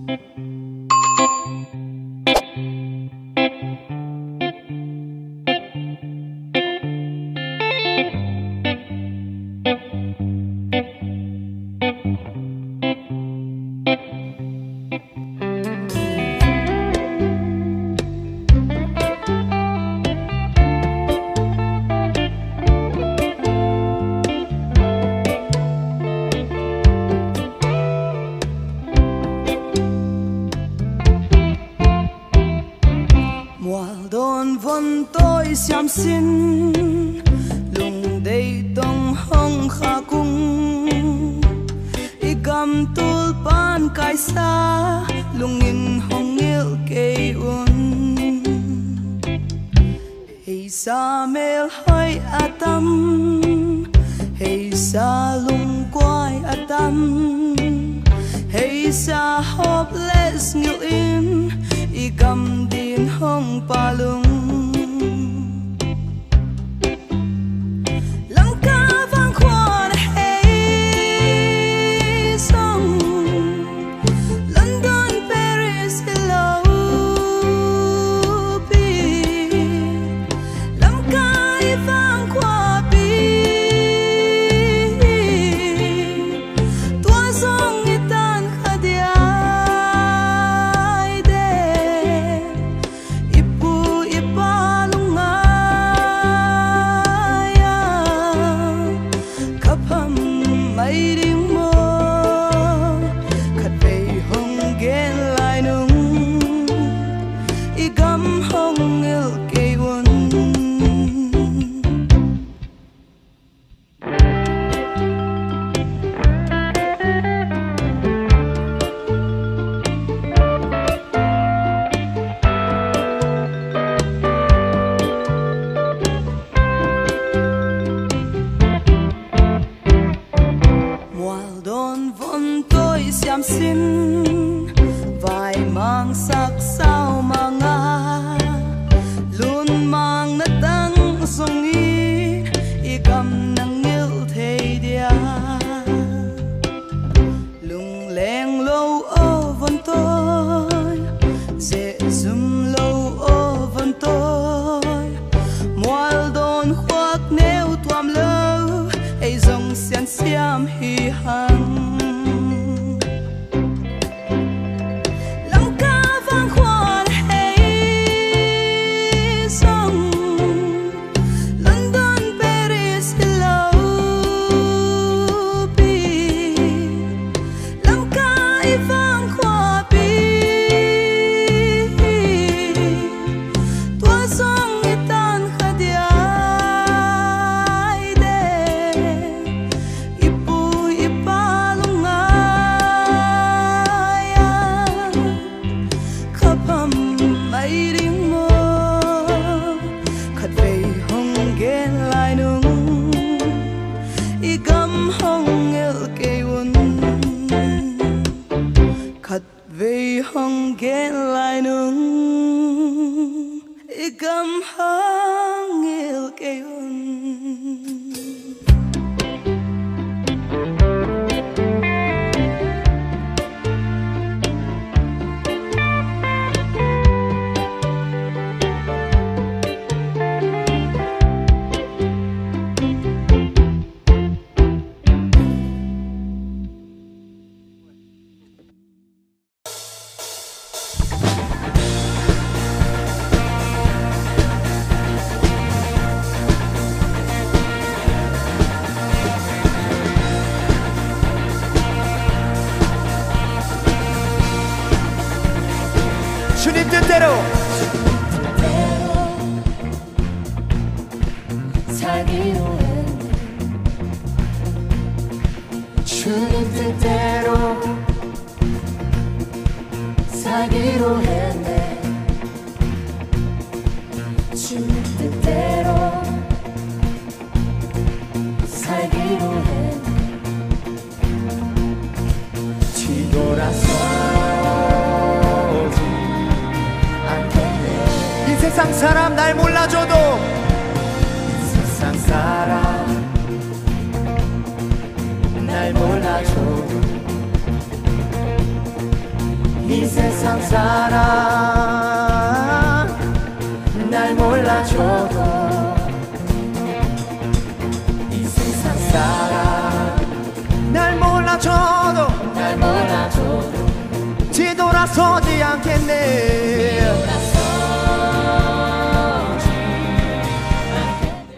Xiam xin lung đầy tông hong kha cung i gam tul pan kai sa lung in hong ngil kei un hey sa mel hoi atam hey sa lung quai atam hey sa hopeless ngil in i gam din hong palung 주님 뜻대로 살기로 했네. 주님 뜻대로 살기로 했네. 주님 뜻대로 살기로 했네. 뒤돌아서지 않겠네. 이 세상 사람 날 몰라줘도 세상 사람 날 몰라줘도 이 세상 사람 날 몰라줘도 이 세상 사람 날 몰라줘도 날 몰라줘도 뒤돌아서지 않겠네.